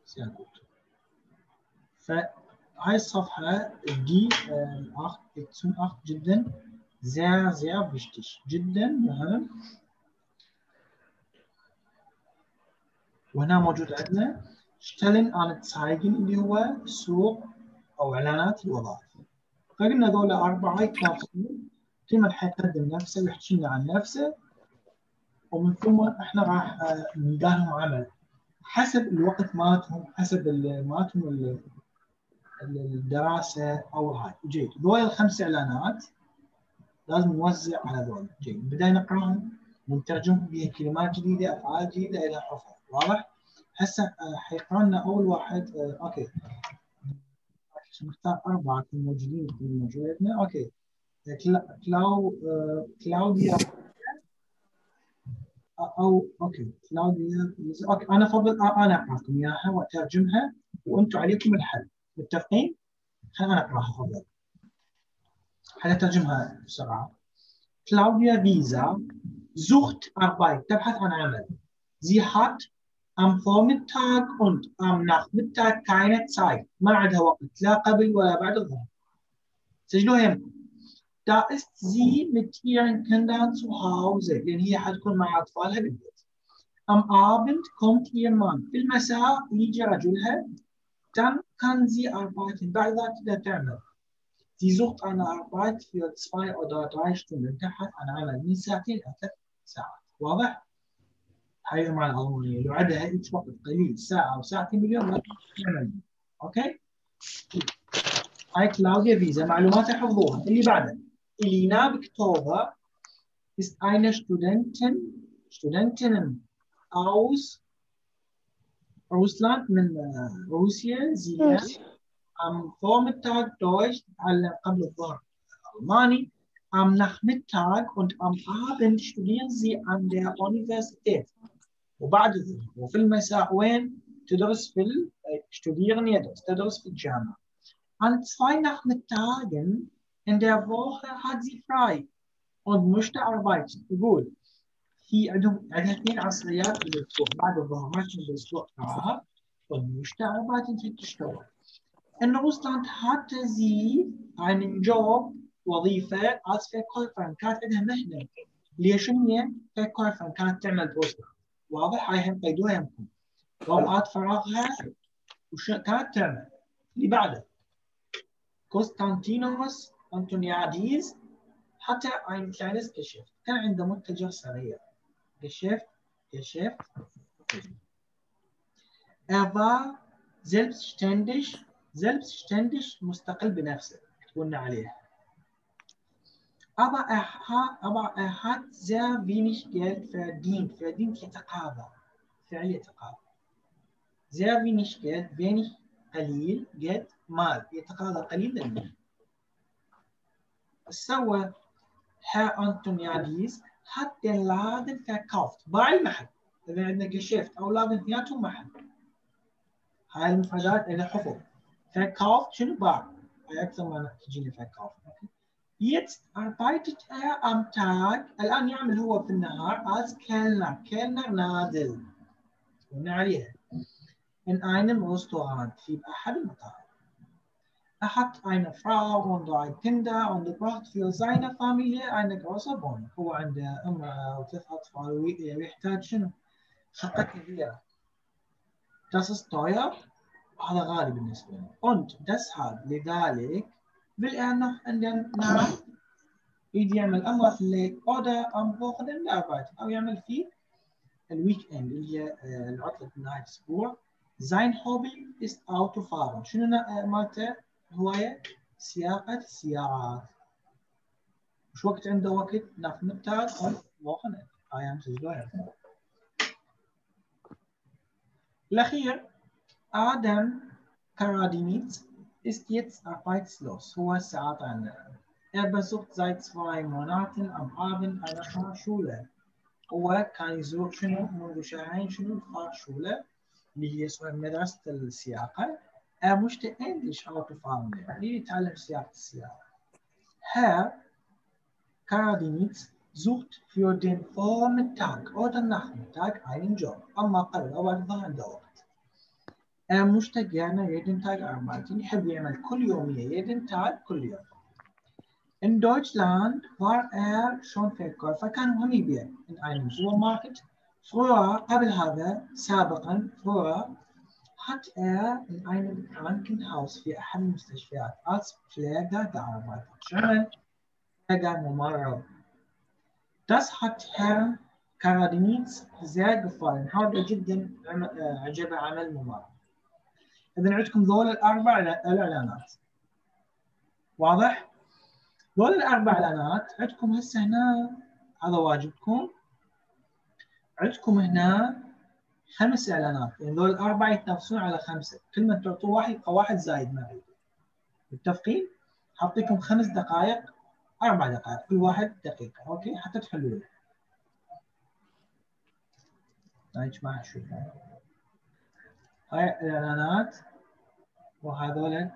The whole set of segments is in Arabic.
sehr gut. فهاي الصفحة دي 8 جدا sehr sehr wichtig جدا مهم. وهنا موجود عندنا Stellen anzeigen اللي هو سوق أو إعلانات الوظائف. فقلنا ذولا 4 يكافئون كل من حيقدم نفسه ويحكي لنا عن نفسه، ومن ثم احنا راح نلقى لهم عمل حسب الوقت مالتهم، حسب مالتهم الدراسة أو هاي. جيد، ذولا ال5 إعلانات لازم نوزع على ذولا. جيد، بدأنا نقراهم ونترجمهم بها كلمات جديدة، أفعال جديدة إلى حروف. واضح؟ هسه حيقرأ لنا أول واحد. أوكي، نختار 4 موجودين في موجودتنا. أوكي، كلاوديا أو أوكي كلاوديا. أوكي، أنا أفضل أنا أقرأكم إياها وأترجمها وأنتم عليكم الحل. متفقين؟ خلينا أقرأها أفضل. حنترجمها بسرعة. كلاوديا فيزا sucht Arbeit، تبحث عن عمل. Sie hat am Vormittag und am Nachmittag keine Zeit، ما عندها وقت لا قبل ولا بعد الظهر. سجلوها يمكن. Da ist sie mit ihren Kindern zu Hause، لأن هي حتكون مع أطفالها بالبيت. Am Abend kommt ihr Mann، في المساء يجي رجلها. Dann kann sie arbeiten، بعد ذلك تقدر تعمل. Sie sucht eine Arbeit für 2 oder 3 Stunden، تبحث عن عمل من 2 إلى 3 ساعات. واضح؟ هاي المعنى الأولانية. لو عندها هيك وقت قليل ساعة أو ساعتين باليوم لا تعمل. أوكي؟ هاي كلاوديا فيزا، معلوماتها حفظوها. اللي بعده Elina Victoria ist eine Studentin aus Russland، من روسيا. Sie lernt am Vormittag Deutsch، تتعلم قبل الظهر ألماني. Am Nachmittag und am Abend studieren sie an der Universität. وبعد الظهر وفي المساء وين؟ تدرس studieren يدرس، تدرس في الجامعة. An 2 Nachmittagen in der Woche hat sie frei und möchte arbeiten. يقول في عندها 2 عصريات في الأسبوع بعد الظهر، ما تكون بالأسبوع فراغ. und möchte arbeiten، تريد تشتغل. In Russland hatte sie einen Job، وظيفة als Verkäuferin، كانت عندها مهنة. ليش هي Verkäuferin؟ كانت تعمل بوستر. واضح؟ هاي هم قيدوها يمكن. أوقات فراغها وش كانت تعمل. اللي بعده Konstantinos Antoniadis hatte ein kleines Geschäft، كان عنده متجر صغير. Geschäft. war selbstständig مستقل بنفسه تقولنا عليه. aber er hat sehr wenig Geld verdient. يتقاضى، فعل يتقاضى. sehr wenig Geld، wenig قليل، Geld مال، يتقاضى قليل منه. سوى Herr Antoniadis hat den Laden verkauft، باع المحل. إذا عندنا Geschäft أو Laden اثنيناتهم محل. هاي المفردات إلى حفظ. verkauft شنو؟ باع. هاي أكثر ما تجيني verkauft. Jetzt arbeitet er am Tag، الآن يعمل هو في النهار als Kellner نادل. قلنا عليها. in einem Restaurant، في أحد المطاعم. Er hat eine Frau und 3 Kinder und braucht für seine Familie eine große Wohnung. هو عنده امرأة و3 أطفال ويحتاج شنو؟ شقة كبيرة. Das ist teuer، هذا غالي بالنسبة له. und deshalb، لذلك will er noch in den Nacht يجي يعمل أمره في الليل oder am Wochenende arbeiten، أو يعمل في الويك إند اللي هي العطلة نهاية الأسبوع. Sein Hobby ist Autofahren. شنو مالته؟ هواية سياقة السيارات. مش وقت عنده وقت Nachmittag und Wochenende. هاي مسجلوها. الأخير Adam Karadinitz ist jetzt arbeitslos. هو ساعات عندنا. besucht seit 2 Monaten am Abend eine Fahrschule. هو كان يزور شنو منذ 2 شهرين شنو الفاhrschule اللي هي اسمها مدرسة السياقة. möchte endlich Auto fahren lernen، يتعلم سياقة السيارة. Herr Karadinitz sucht für den Vormittag oder Nachmittag einen Job. أما قبل أو بعد الظهر عنده وقت. مشتق يعني jeden Tag arbeiten يحب يعمل كل يومية jeden Tag كل يوم. In Deutschland war schon Verkäufer كان مهم يبيع in einem Supermarkt. früher قبل هذا سابقا früher hat in einem Krankenhaus في أحد المستشفيات als Pfleger gearbeitet. شغل Pfleger ممرض. Das hat Herrn Karadiniz sehr gefallen. هذا جدا عجبه عمل ممرض. إذا عندكم ذول الأربع الإعلانات. واضح؟ ذول الأربع إعلانات عندكم هسه هنا هذا واجبكم. عندكم هنا 5 إعلانات، يعني ذول الأربعة يتنافسون على 5، كل ما تعطوا واحد يبقى واحد زايد معي. متفقين؟ حاطيكم 5 دقائق 4 دقائق كل واحد دقيقة، أوكي؟ حتى تحلوا له. يا جماعة شوفوا. هاي الإعلانات وهذول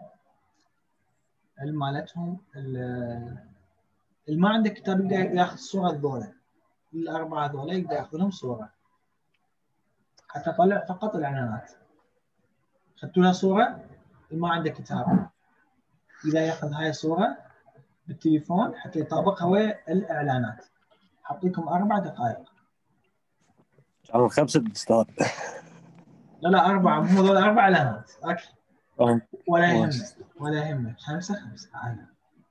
مالتهم اللي ما عنده كتاب يقدر ياخذ صورة ذولا. الأربعة ذولا يقدر ياخذ لهم صورة. حتى طلع فقط الإعلانات. أخذتوا لها صورة؟ اللي ما عنده كتاب إذا ياخذ هاي الصورة بالتليفون حتى يطابقها ويا الإعلانات. حاطيكم 4 دقائق. على 5 استاذ. لا 4 هم هذول 4 إعلانات أكثر. ولا يهمك ماشي. ولا يهمك 5 عادي.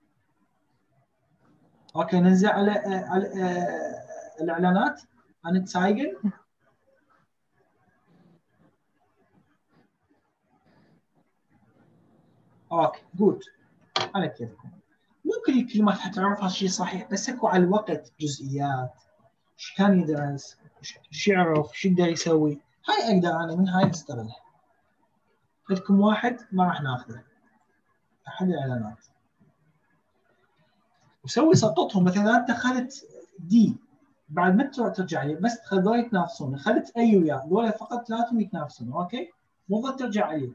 أوكي ننزل على الإعلانات. أنا تسايقن. اوكي جود. على كيفكم. ممكن الكلمات حتعرفها شيء صحيح بس اكو على الوقت جزئيات. ايش كان يدرس؟ ايش يعرف؟ ايش يقدر يسوي؟ هاي اقدر انا من هاي استغلها. عندكم واحد ما راح ناخذه. احد الاعلانات. وسوي سقطهم مثلا انت اخذت دي بعد ما ترجع لي بس تخلوا يتنافسون. اخذت اي ويا دول فقط ثلاثهم يتنافسون اوكي؟ مو ضد ترجع لي.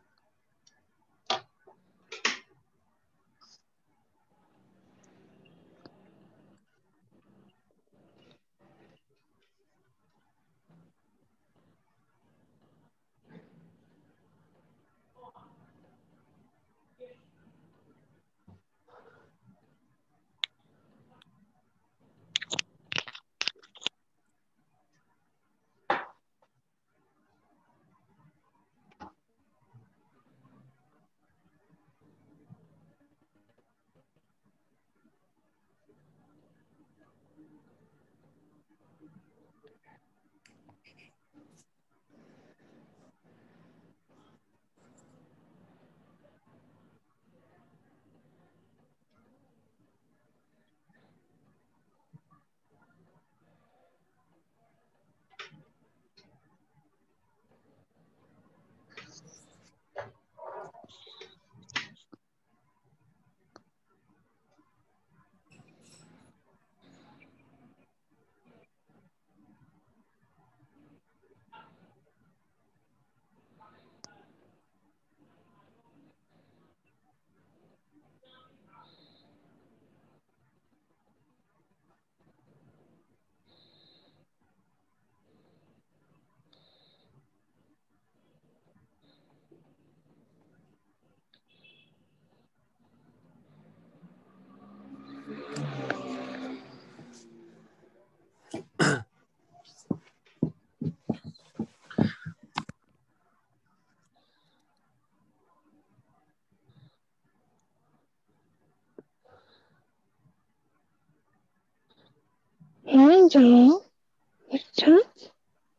اینجا چند؟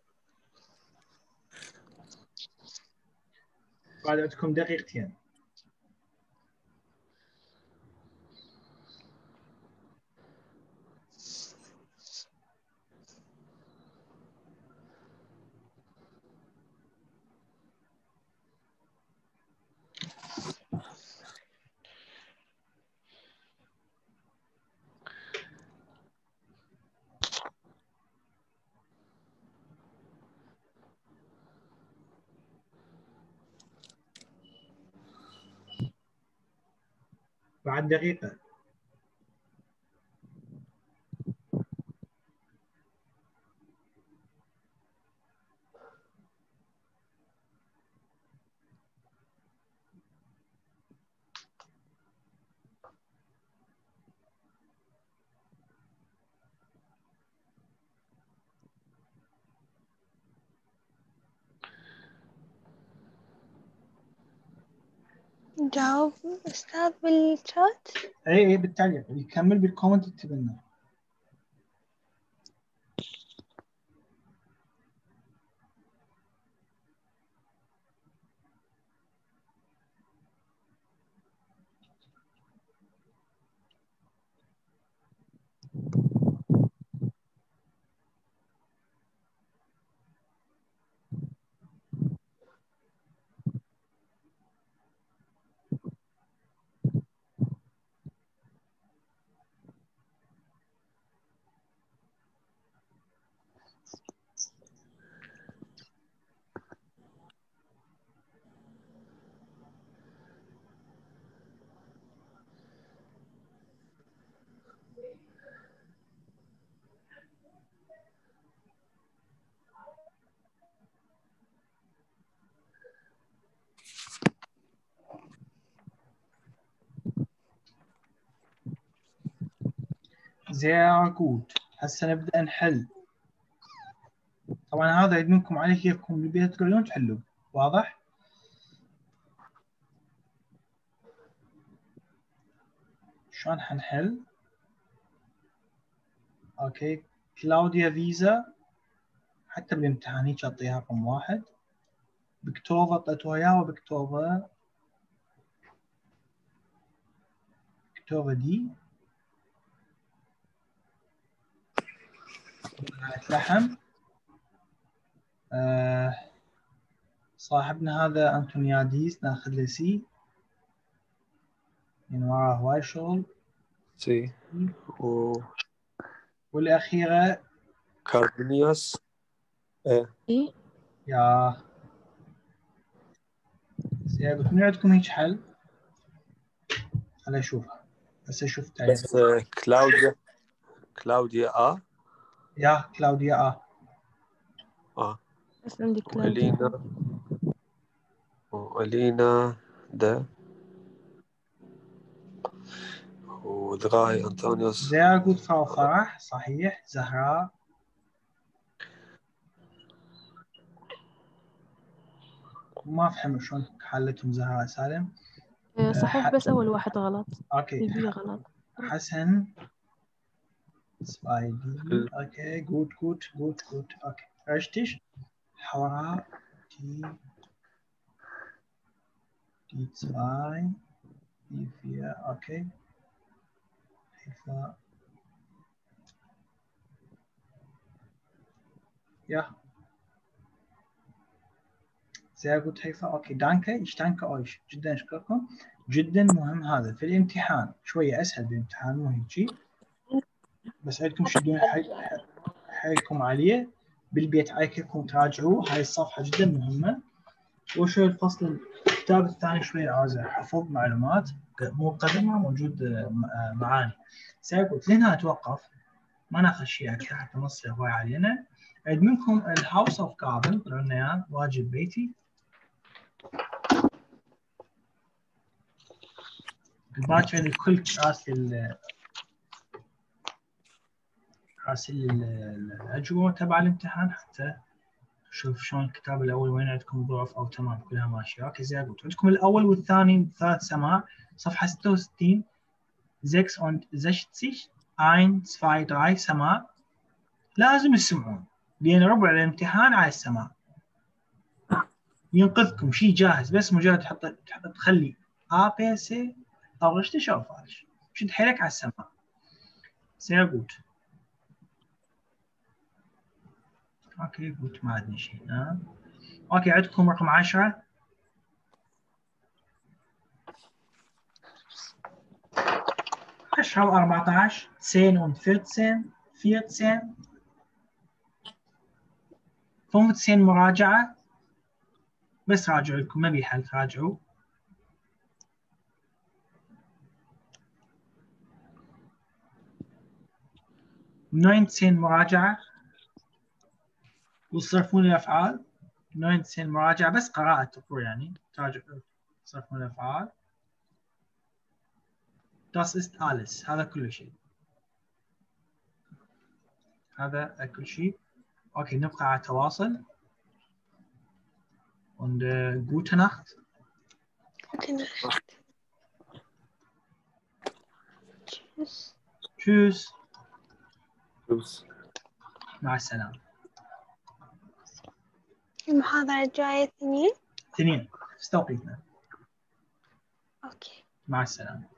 بعد عندكم دقيقتين. بعد دقيقة. نجاوب أستاذ بالشات؟ اي بالتعليق، يكمل بالكومنت اكتب لنا. Sehr gut. هسه نبدأ نحل. طبعا هذا يدمنكم عليه كيفكم بالبيت تقولون تحلوا، واضح؟ شلون حنحل؟ اوكي، كلاوديا فيزا حتى بالامتحان هيك اعطيها رقم 1. بكتوفا اعطيتوها اياه، وبكتوفا دي. لحم. صاحبنا هذا أنتونياديس ناخذ له سي، من وراه هواي شغل. سي والأخيرة كاربونيوس. إيه يا قلت من عندكم هيك حل؟ خليني أشوفها هسه شفتها. بس كلاوديا يا كلاوديا بس عندي كلاوديا. وألينا ده ودغاي أنطونيوس. زي قلت فرح صحيح. زهراء ما فهم شلون حلتهم. زهراء سالم صحيح بس أول واحد غلط. اوكي. البي غلط. حسن سبايدي. اوكي جود اوكي. رشتش حوراء دي 2 دي 4. اوكي حيفاء ja. Sehr gut حيفاء. اوكي دانكه. ich danke euch جدا اشكركم. جدا مهم هذا في الامتحان، شويه اسهل بالامتحان مو هيك، بس عندكم شدون حيلكم عليه بالبيت، عليكم تراجعوه. هاي الصفحه جدا مهمه. وشوي الفصل الكتاب الثاني شويه عاوزه حفظ معلومات، مو قدمها موجود معاني. سيقول لهنا اتوقف، ما ناخذ شيء اكثر حتى ما تصير هواي علينا. عند منكم الهاوس اوف كاربن طلعوا لنا اياه واجب بيتي. باكر الكل راسل الاجوبه تبع الامتحان، حتى شوف شلون الكتاب الاول وين عندكم ضعف او تمام كلها ماشيه. اوكي زي قلت عندكم الاول والثاني والثالث سماع صفحه 66 66 1 2 3 سماع لازم تسمعون، لان ربع الامتحان على السماع. ينقذكم شيء جاهز، بس مجرد تخلي APC او غشتش او فالش، شد حيلك على السماع. سيقول اوكي قلت ما عندنا شيء. اوكي عندكم رقم 10 10 و14 10 und 14 15 مراجعة، بس راجعوا لكم ما بيحل راجعوا. ناينتين مراجعة وتصرفون الأفعال. 19 مراجعة بس قراءة تقروا يعني تراجعوا تصرفون الأفعال. Das ist alles. هذا كل شيء. هذا كل شيء. أوكي نبقى على تواصل. Und gute Nacht. Gute Nacht. تشوز. تشوز. مع السلامة. المحاضرة الجاية 2. ستوقيتنا. أوكي. مع السلامة.